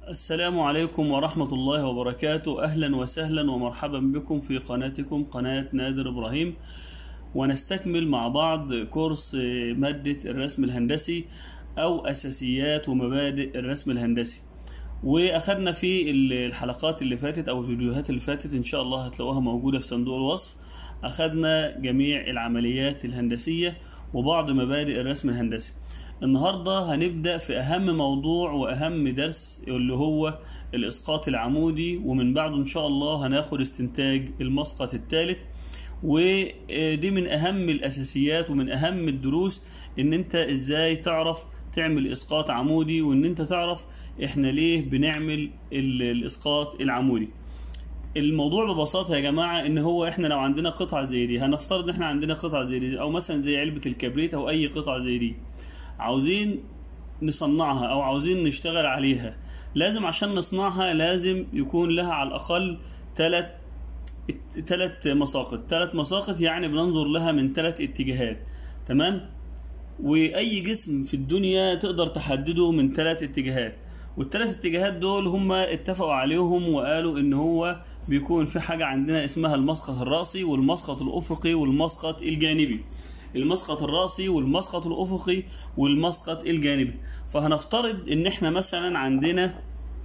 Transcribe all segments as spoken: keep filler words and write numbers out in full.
السلام عليكم ورحمة الله وبركاته. أهلا وسهلا ومرحبا بكم في قناتكم قناة نادر إبراهيم، ونستكمل مع بعض كورس مادة الرسم الهندسي أو أساسيات ومبادئ الرسم الهندسي. وأخذنا في الحلقات اللي فاتت أو الفيديوهات اللي فاتت، إن شاء الله هتلاقوها موجودة في صندوق الوصف. أخذنا جميع العمليات الهندسية وبعض مبادئ الرسم الهندسي. النهاردة هنبدأ في أهم موضوع وأهم درس اللي هو الإسقاط العمودي، ومن بعده إن شاء الله هناخد استنتاج المسقط الثالث. ودي من أهم الأساسيات ومن أهم الدروس، إن أنت إزاي تعرف تعمل إسقاط عمودي، وإن أنت تعرف إحنا ليه بنعمل الإسقاط العمودي. الموضوع ببساطة يا جماعة إن هو إحنا لو عندنا قطعة زي دي، هنفترض إن إحنا عندنا قطعة زي دي، أو مثلا زي علبة الكبريت أو أي قطعة زي دي، عاوزين نصنعها أو عاوزين نشتغل عليها. لازم عشان نصنعها لازم يكون لها على الأقل ثلاث ثلاث مساقط ثلاث مساقط يعني بننظر لها من ثلاث اتجاهات. تمام؟ وأي جسم في الدنيا تقدر تحدده من ثلاث اتجاهات، والثلاث اتجاهات دول هم اتفقوا عليهم وقالوا إن هو بيكون في حاجة عندنا اسمها المسقط الرأسي والمسقط الأفقي والمسقط الجانبي. المسقط الرأسي والمسقط الأفقي والمسقط الجانبي. فهنفترض إن إحنا مثلا عندنا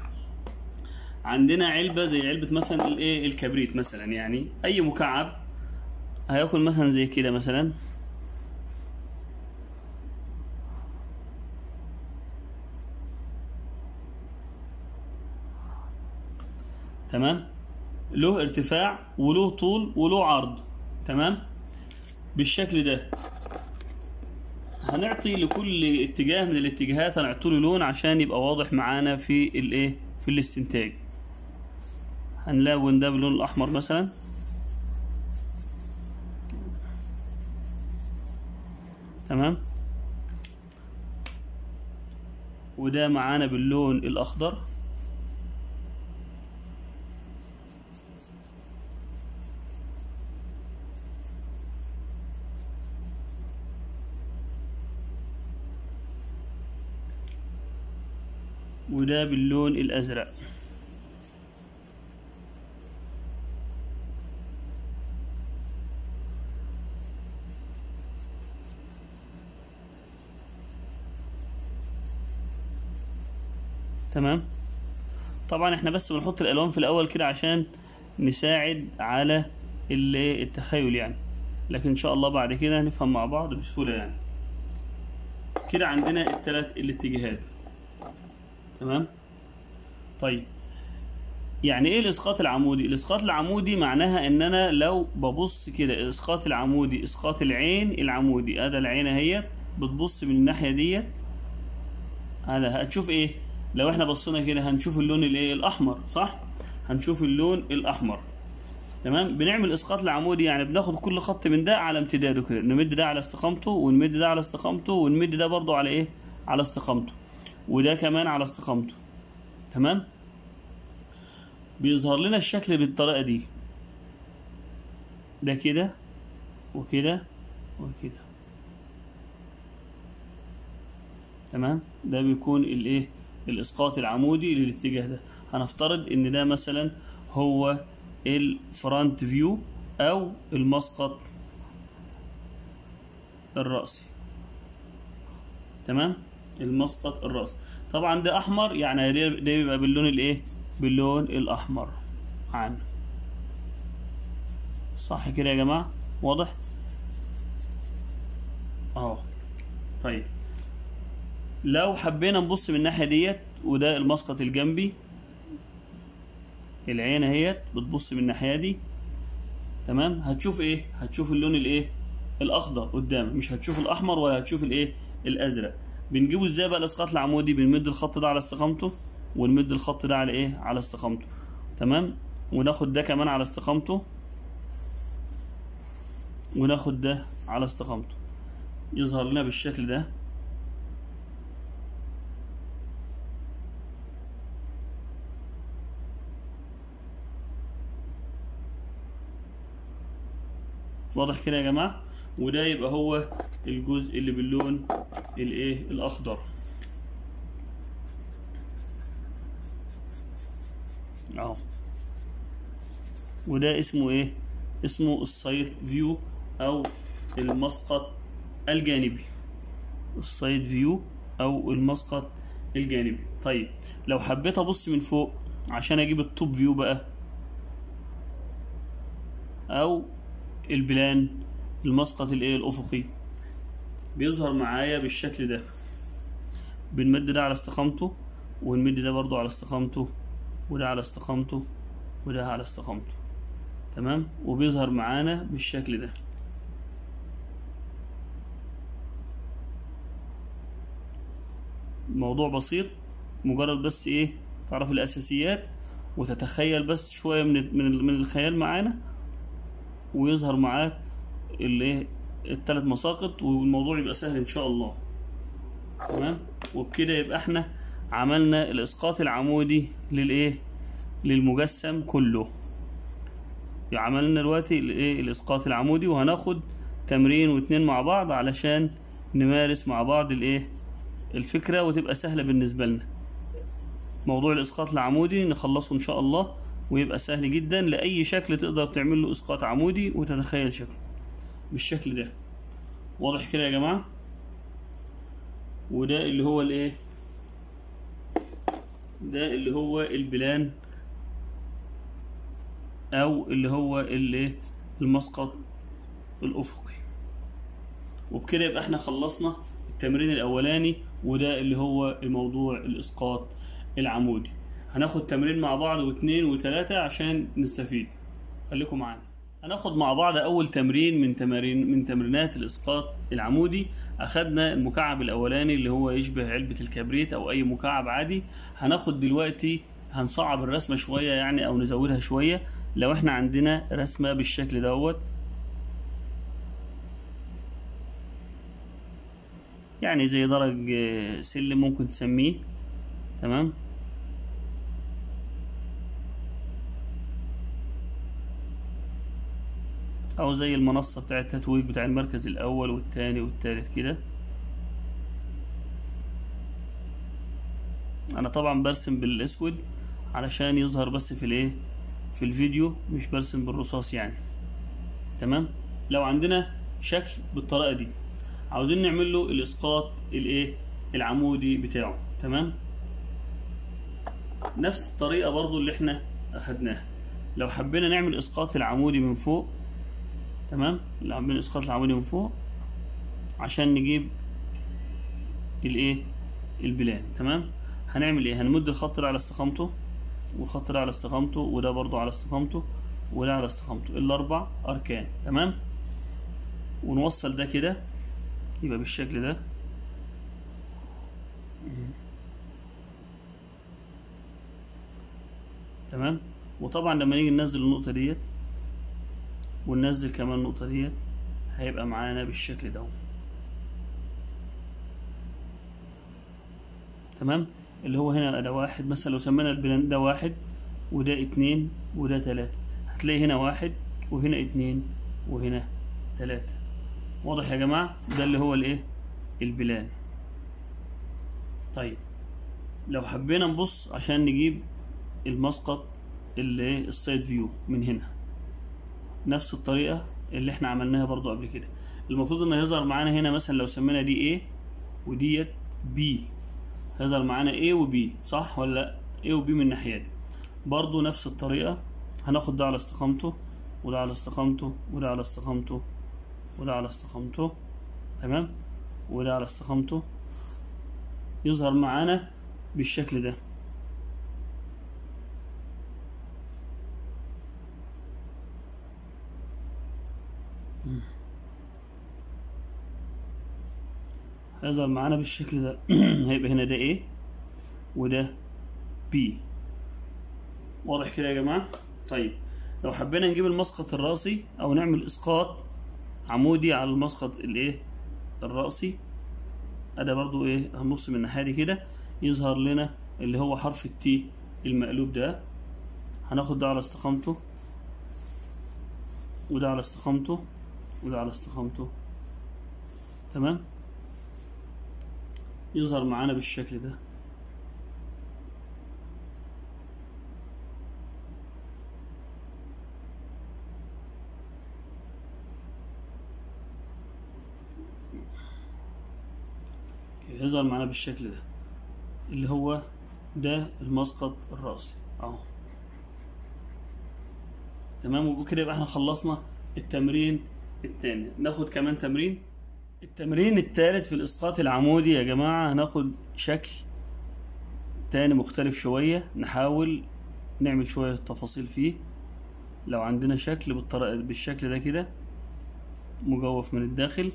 عندنا علبة زي علبة مثلا الإيه الكبريت مثلا، يعني أي مكعب هيكون مثلا زي كده مثلا. تمام؟ له ارتفاع وله طول وله عرض. تمام؟ بالشكل ده. هنعطي لكل اتجاه من الاتجاهات هنعطي له لون عشان يبقى واضح معانا في الايه في الاستنتاج. هنلون ده باللون الاحمر مثلا. تمام؟ وده معانا باللون الاخضر. وده باللون الأزرق. تمام؟ طبعا احنا بس بنحط الألوان في الأول كده عشان نساعد على التخيل يعني، لكن إن شاء الله بعد كده هنفهم مع بعض بسهولة يعني. كده عندنا الثلاث الاتجاهات. تمام؟ طيب، يعني ايه الاسقاط العمودي؟ الاسقاط العمودي معناها ان انا لو ببص كده، الاسقاط العمودي اسقاط العين العمودي، ادي العين اهي بتبص من الناحيه ديت، هذا هتشوف ايه؟ لو احنا بصينا كده هنشوف اللون الايه الاحمر، صح؟ هنشوف اللون الاحمر. تمام؟ بنعمل اسقاط العمودي يعني بناخد كل خط من ده على امتداده كده، نمد ده على استقامته ونمد ده على استقامته ونمد ده برضو على ايه؟ على استقامته، وده كمان على استقامته. تمام؟ بيظهر لنا الشكل بالطريقة دي، ده كده وكده وكده. تمام؟ ده بيكون الايه الاسقاط العمودي للاتجاه ده. هنفترض ان ده مثلا هو الفرونت فيو او المسقط الرأسي. تمام؟ المسقط الرأسي. طبعا ده احمر يعني ده بيبقى باللون الايه باللون الاحمر معانا، صح كده يا جماعه؟ واضح اهو. طيب، لو حبينا نبص من الناحيه ديت، وده المسقط الجنبي، العين اهيت بتبص من الناحيه دي. تمام؟ هتشوف ايه؟ هتشوف اللون الايه الاخضر قدامك، مش هتشوف الاحمر ولا هتشوف الايه الازرق. بنجيبه ازاي بقى الاسقاط العمودي؟ بنمد الخط ده على استقامته ونمد الخط ده على ايه على استقامته. تمام؟ وناخد ده كمان على استقامته وناخد ده على استقامته، يظهر لنا بالشكل ده. واضح كده يا جماعه؟ وده يبقى هو الجزء اللي باللون الايه الاخضر. اهو. وده اسمه ايه؟ اسمه السايد فيو او المسقط الجانبي. السايد فيو او المسقط الجانبي. طيب لو حبيت ابص من فوق عشان اجيب التوب فيو بقى او البلان، المسقط الايه الافقي، بيظهر معايا بالشكل ده. بنمد ده على استقامته، ونمد ده برضو على استقامته، وده على استقامته، وده على استقامته. تمام. وبيظهر معانا بالشكل ده. موضوع بسيط، مجرد بس ايه تعرف الاساسيات وتتخيل بس شويه من من من الخيال معانا، ويظهر معاك الايه الثلاث مساقط، والموضوع يبقى سهل ان شاء الله. تمام. وبكده يبقى احنا عملنا الاسقاط العمودي للايه للمجسم كله. عملنا دلوقتي الايه الاسقاط العمودي، وهناخد تمرين واتنين مع بعض علشان نمارس مع بعض الايه الفكرة وتبقى سهلة بالنسبة لنا. موضوع الاسقاط العمودي نخلصه ان شاء الله، ويبقى سهل جدا لأي شكل تقدر تعمل له اسقاط عمودي وتتخيل شكله بالشكل ده. واضح كده يا جماعة؟ وده اللي هو الايه ده اللي هو البلان او اللي هو الايه المسقط الافقي. وبكده يبقى احنا خلصنا التمرين الاولاني، وده اللي هو موضوع الاسقاط العمودي. هناخد تمرين مع بعض واثنين وثلاثة عشان نستفيد. خليكم معانا. هناخد مع بعض اول تمرين من تمارين من تمرينات الاسقاط العمودي. اخدنا المكعب الاولاني اللي هو يشبه علبة الكبريت او اي مكعب عادي. هناخد دلوقتي هنصعب الرسمة شوية يعني او نزودها شوية. لو احنا عندنا رسمة بالشكل دوت، يعني زي درج سلم ممكن تسميه. تمام. او زي المنصة بتاع التتويج بتاع المركز الاول والثاني والثالث كده. انا طبعا برسم بالاسود علشان يظهر بس في الايه في الفيديو، مش برسم بالرصاص يعني. تمام. لو عندنا شكل بالطريقة دي عاوزين نعمل له الاسقاط الايه العمودي بتاعه. تمام. نفس الطريقة برضو اللي احنا اخدناها. لو حبينا نعمل اسقاط العمودي من فوق، تمام، لو حبينا الاسقاط العمودي من فوق عشان نجيب الايه البلان. تمام. هنعمل ايه؟ هنمد الخط ده على استقامته، والخط ده على استقامته، وده برضو على استقامته، وده على استقامته، الاربع اركان. تمام. ونوصل ده كده يبقى بالشكل ده. تمام. وطبعا لما نيجي ننزل النقطة ديت وننزل كمان النقطة ديت هيبقى معانا بالشكل ده. تمام. اللي هو هنا ده واحد مثلا، لو سمينا البلان ده واحد، وده اتنين، وده تلاتة، هتلاقي هنا واحد وهنا اتنين وهنا تلاتة. واضح يا جماعة؟ ده اللي هو الايه البلان. طيب لو حبينا نبص عشان نجيب المسقط اللي السايد فيو من هنا، نفس الطريقة اللي احنا عملناها برضو قبل كده. المفروض انه يظهر معانا هنا مثلا لو سمينا دي A وديت B، هيظهر معانا A و B، صح ولا لا؟ A و B من الناحية دي. برضو نفس الطريقة هناخد ده على استقامته، وده على استقامته، وده على استقامته، وده على استقامته. تمام. وده على استقامته، يظهر معانا بالشكل ده. هيظهر معانا بالشكل ده. هيبقى هنا ده A وده B. واضح كده يا جماعة؟ طيب لو حبينا نجيب المسقط الرأسي او نعمل اسقاط عمودي على المسقط الايه الرأسي، ادي برضو ايه هنبص من الناحية دي كده يظهر لنا اللي هو حرف التي المقلوب ده. هناخد ده على استقامته، وده على استقامته، وده على استقامته. تمام. يظهر معانا بالشكل ده. طيب هيظهر معانا بالشكل ده اللي هو ده المسقط الرأسي اهو. تمام. وبكده يبقى احنا خلصنا التمرين التاني. ناخد كمان تمرين. التمرين التالت في الاسقاط العمودي يا جماعة هناخد شكل تاني مختلف شوية، نحاول نعمل شوية تفاصيل فيه. لو عندنا شكل بالطريقة بالشكل ده كده مجوف من الداخل،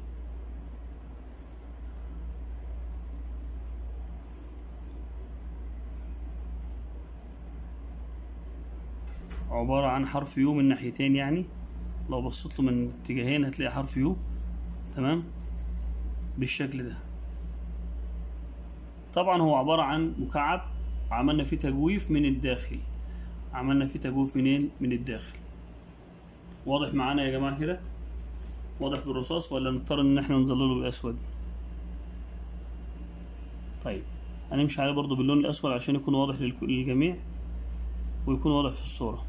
عبارة عن حرف يو من ناحيتين، يعني لو بصيت له من اتجاهين هتلاقي حرف يو. تمام بالشكل ده. طبعا هو عبارة عن مكعب عملنا فيه تجويف من الداخل، عملنا فيه تجويف منين؟ من الداخل. واضح معانا يا جماعة كده؟ واضح بالرصاص ولا نضطر ان احنا نظلله بالاسود؟ طيب هنمشي عليه برضو باللون الاسود عشان يكون واضح للجميع ويكون واضح في الصورة.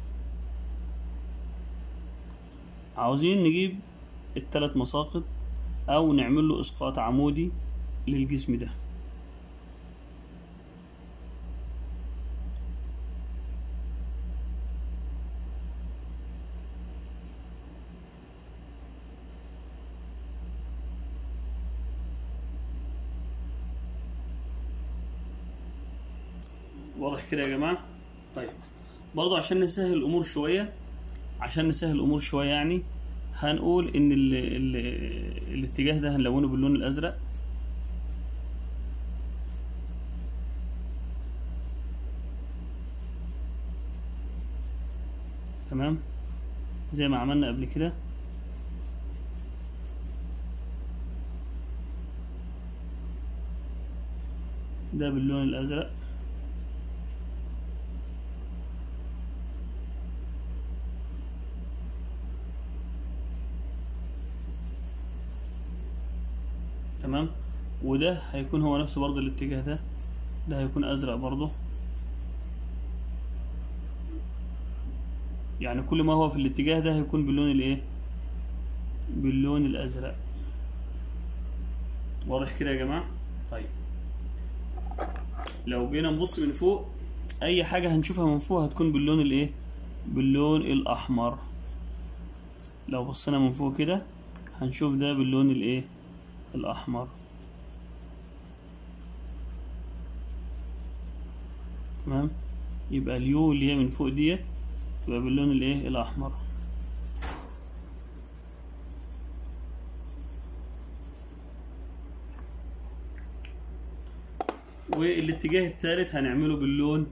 عاوزين نجيب الثلاث مساقط او نعمل له اسقاط عمودي للجسم ده. واضح كده يا جماعة؟ طيب برضو عشان نسهل الامور شوية، عشان نسهل الامور شوية يعني هنقول ان ال ال الاتجاه ده هنلونه باللون الازرق. تمام زي ما عملنا قبل كده. ده باللون الازرق. تمام. وده هيكون هو نفسه برضه الاتجاه ده، ده هيكون ازرق برضه. يعني كل ما هو في الاتجاه ده هيكون باللون الايه؟ باللون الازرق. واضح كده يا جماعة؟ طيب لو جينا نبص من فوق، اي حاجة هنشوفها من فوق هتكون باللون الايه؟ باللون الاحمر. لو بصينا من فوق كده هنشوف ده باللون الايه؟ الاحمر. تمام. يبقى اليو اللي هي من فوق ديت تبقى باللون الايه؟ الاحمر. والاتجاه الثالث هنعمله باللون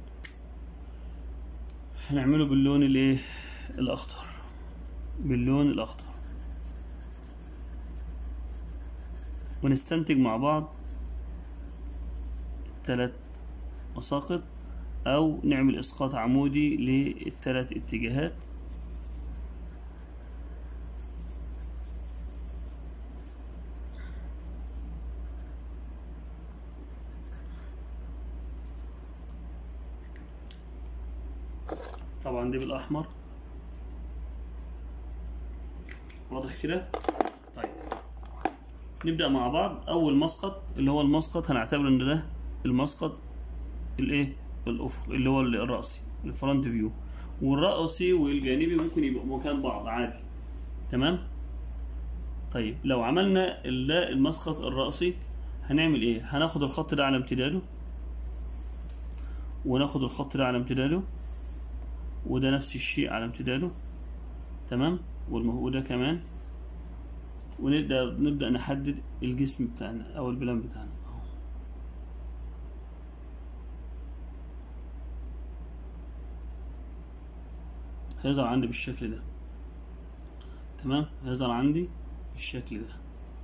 هنعمله باللون الايه؟ الاخضر. باللون الاخضر. ونستنتج مع بعض ثلاث مساقط او نعمل اسقاط عمودي للثلاث اتجاهات. طبعا دي بالاحمر. واضح كده؟ طيب نبدأ مع بعض. اول مسقط اللي هو المسقط هنعتبر ان ده المسقط الايه؟ الافق اللي هو الرأسي، الفرونت فيو. والرأسي والجانبي ممكن يبقوا مكان بعض عادي. تمام. طيب لو عملنا ده المسقط الرأسي هنعمل ايه؟ هناخد الخط ده على امتداده، وناخد الخط ده على امتداده، وده نفس الشيء على امتداده. تمام. وده كمان. ونبدأ نبدأ نحدد الجسم بتاعنا او البلان بتاعنا. هيظهر عندي بالشكل ده. تمام. هيظهر عندي بالشكل ده.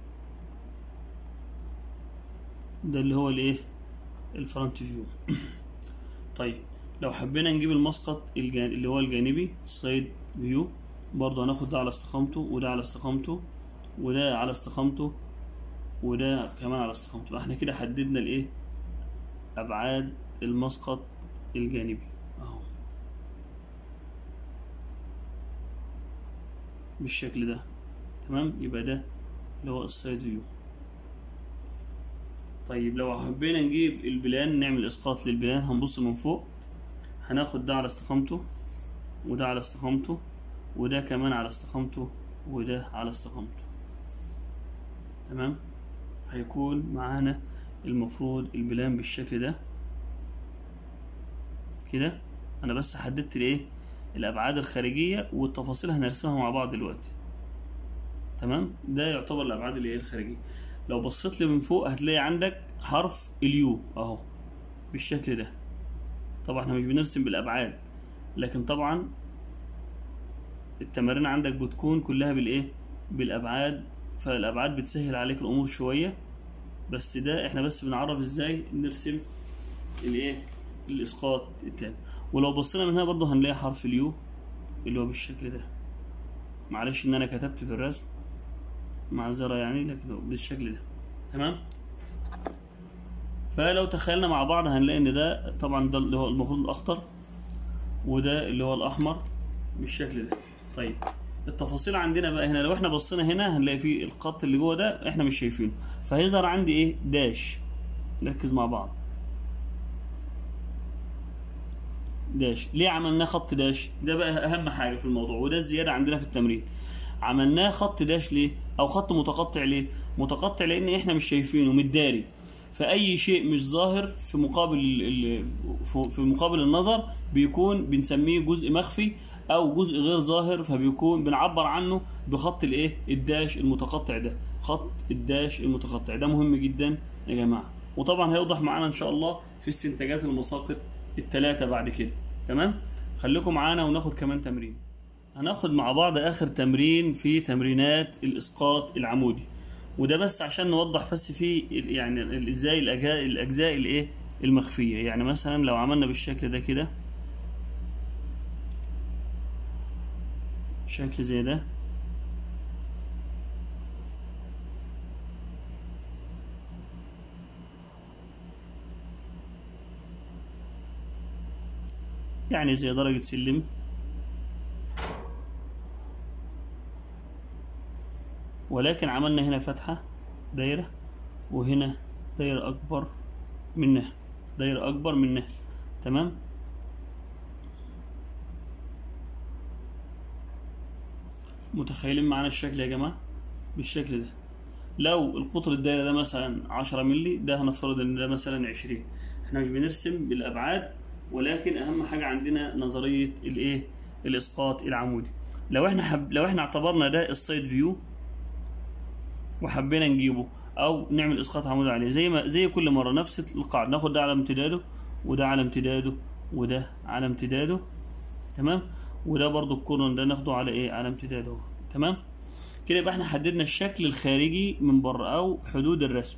ده اللي هو الايه؟ الفرونت فيو. طيب لو حبينا نجيب المسقط الجان... اللي هو الجانبي السايد فيو، برضه هناخد ده على استقامته وده على استقامته وده على استقامته وده كمان على استقامته. احنا كده حددنا الايه؟ ابعاد المسقط الجانبي اهو بالشكل ده. تمام. يبقى ده اللي هو السايد فيو. طيب لو حبينا نجيب البلان، نعمل اسقاط للبلان، هنبص من فوق، هناخد ده على استقامته وده على استقامته وده كمان على استقامته وده على استقامته. تمام، هيكون معانا المفروض البلان بالشكل ده كده. انا بس حددت الايه الابعاد الخارجيه والتفاصيل هنرسمها مع بعض دلوقتي. تمام، ده يعتبر الابعاد اللي هي الخارجيه. لو بصيت لي من فوق هتلاقي عندك حرف اليو اهو بالشكل ده. طبعا احنا مش بنرسم بالابعاد، لكن طبعا التمارين عندك بتكون كلها بالايه بالابعاد، فالابعاد بتسهل عليك الامور شويه. بس ده احنا بس بنعرف ازاي نرسم الايه الاسقاط التاني. ولو بصينا من هنا برضو هنلاقي حرف اليو اللي هو بالشكل ده. معلش ان انا كتبت في الرسم معذره يعني، لكن بالشكل ده. تمام، فلو تخيلنا مع بعض هنلاقي ان ده طبعا ده اللي هو المفروض الاخضر وده اللي هو الاحمر بالشكل ده. طيب التفاصيل عندنا بقى هنا، لو احنا بصينا هنا هنلاقي فيه الخط اللي جوه ده احنا مش شايفينه، فهيظهر عندي ايه داش. نركز مع بعض، داش. ليه عملناه خط داش؟ ده بقى اهم حاجه في الموضوع، وده الزياده عندنا في التمرين. عملناه خط داش ليه او خط متقطع ليه؟ متقطع لان احنا مش شايفينه، متداري، فاي شيء مش ظاهر في مقابل في مقابل النظر بيكون بنسميه جزء مخفي او جزء غير ظاهر، فبيكون بنعبر عنه بخط الايه الداش المتقطع ده. خط الداش المتقطع ده مهم جدا يا جماعه، وطبعا هيوضح معانا ان شاء الله في استنتاجات المساقط الثلاثه بعد كده. تمام، خليكم معانا وناخد كمان تمرين. هناخد مع بعض اخر تمرين في تمرينات الاسقاط العمودي، وده بس عشان نوضح بس فيه يعني ازاي الاجزاء الاجزاء الايه المخفيه. يعني مثلا لو عملنا بالشكل ده كده، شكل زي ده، يعني زي درجة سلم، ولكن عملنا هنا فتحة دايرة وهنا دايرة أكبر منها، دايرة أكبر منها. تمام، متخيلين معانا الشكل يا جماعة بالشكل ده؟ لو القطر الدايرة ده مثلا عشرة مللي، ده هنفترض ان ده مثلا عشرين. احنا مش بنرسم بالأبعاد، ولكن أهم حاجة عندنا نظرية الايه الإسقاط العمودي. لو احنا حب... لو احنا اعتبرنا ده السايد فيو وحبينا نجيبه او نعمل اسقاط عمودي عليه، زي ما زي كل مره نفس القاعده، ناخد ده على امتداده وده على امتداده وده على امتداده. تمام، وده برضو الكورن ده ناخده على ايه على امتداده. تمام كده، يبقى احنا حددنا الشكل الخارجي من بره او حدود الرسم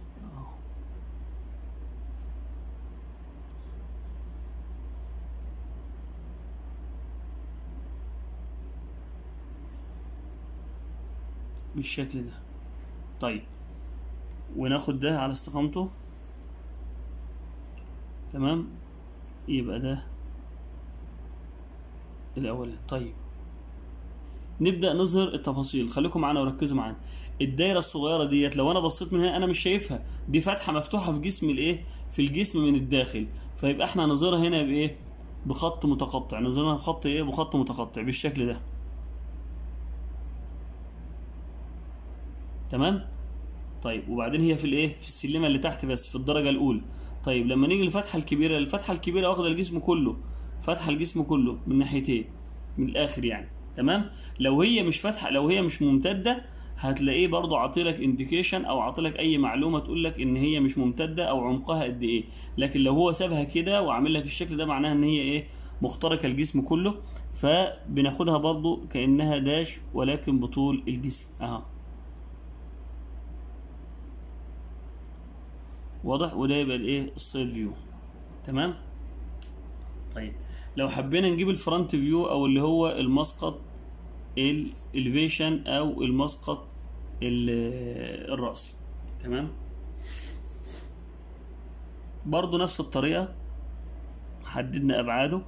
بالشكل ده. طيب وناخد ده على استقامته. تمام، يبقى ده الاول. طيب نبدا نظهر التفاصيل، خليكم معانا وركزوا معانا. الدايره الصغيره ديت لو انا بصيت من هنا انا مش شايفها، دي فتحه مفتوحه في جسم الايه في الجسم من الداخل، فيبقى احنا نظهرها هنا بايه بخط متقطع، نظهرها بخط ايه بخط متقطع بالشكل ده. تمام. طيب وبعدين هي في الايه في السلمه اللي تحت بس في الدرجه الاولى. طيب لما نيجي للفتحه الكبيره، الفتحه الكبيره واخده الجسم كله، فتحه الجسم كله من ناحيتين من الاخر يعني. تمام، لو هي مش فاتحه، لو هي مش ممتده، هتلاقيه برضو عاطيلك انديكيشن او عاطيلك اي معلومه تقول لك ان هي مش ممتده او عمقها قد ايه. لكن لو هو سابها كده وعامل لك الشكل ده معناها ان هي ايه مخترقه الجسم كله، فبناخدها برضو كانها داش ولكن بطول الجسم اهو. واضح؟ وده يبقى الايه السايد فيو. تمام. طيب لو حبينا نجيب الفرونت فيو او اللي هو المسقط الاليفيشن او المسقط الرأسي. تمام، برضو نفس الطريقة، حددنا ابعاده،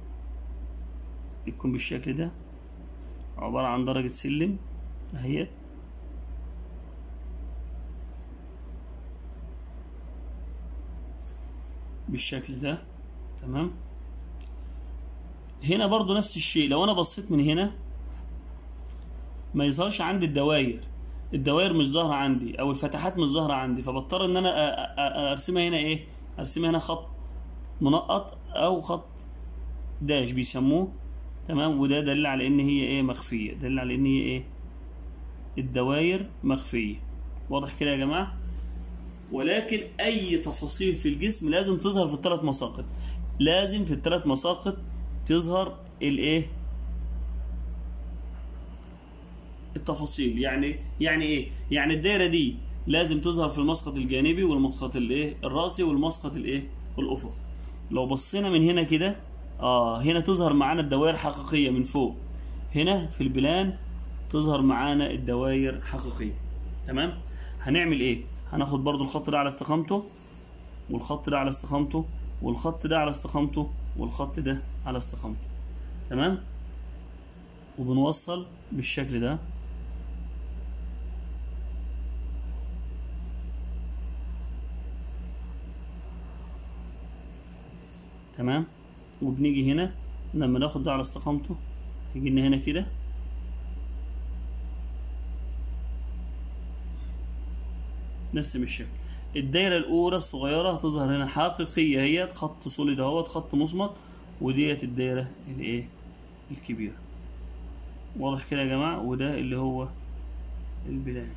يكون بالشكل ده، عبارة عن درجة سلم اهيت. بالشكل ده. تمام. هنا برضو نفس الشيء، لو انا بصيت من هنا ما يظهرش عندي الدوائر، الدوائر مش ظاهره عندي او الفتحات مش ظاهره عندي، فبضطر ان انا ارسمها هنا ايه، ارسمها هنا خط منقط او خط داش بيسموه. تمام. وده دليل على ان هي ايه، مخفيه، دليل على ان هي ايه، الدوائر مخفيه. واضح كده يا جماعه؟ ولكن اي تفاصيل في الجسم لازم تظهر في الثلاث مساقط، لازم في الثلاث مساقط تظهر الايه، التفاصيل. يعني يعني ايه، يعني الدايره دي لازم تظهر في المسقط الجانبي والمسقط الايه الراسي والمسقط الايه الافقي. لو بصينا من هنا كده اه هنا تظهر معانا الدوائر حقيقيه من فوق، هنا في البلان تظهر معانا الدوائر حقيقيه. تمام. هنعمل ايه، هناخد برضو الخط ده على استقامته، والخط ده على استقامته، والخط ده على استقامته، والخط ده على استقامته. تمام. وبنوصل بالشكل ده. تمام. وبنيجي هنا لما ناخد ده على استقامته يجي لنا هنا كده، نرسم الشكل. الدايره الاولى الصغيره هتظهر هنا حقيقيه، هي خط سوليد اهوت، خط مصمت، وديت الدايره الايه الكبيره. واضح كده يا جماعه؟ وده اللي هو البلان.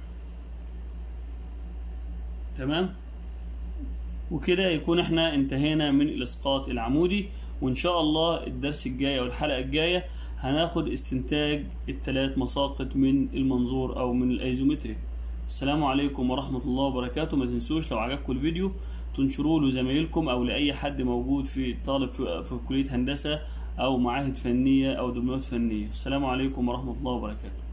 تمام. وكده يكون احنا انتهينا من الاسقاط العمودي، وان شاء الله الدرس الجاي او الحلقه الجايه هناخد استنتاج الثلاث مساقط من المنظور او من الايزومتريك. السلام عليكم ورحمه الله وبركاته. ما تنسوش لو عجبكم الفيديو تنشروه لزمايلكم او لاي حد موجود في طالب في, في كليه هندسه او معاهد فنيه او دبلومات فنيه. السلام عليكم ورحمه الله وبركاته.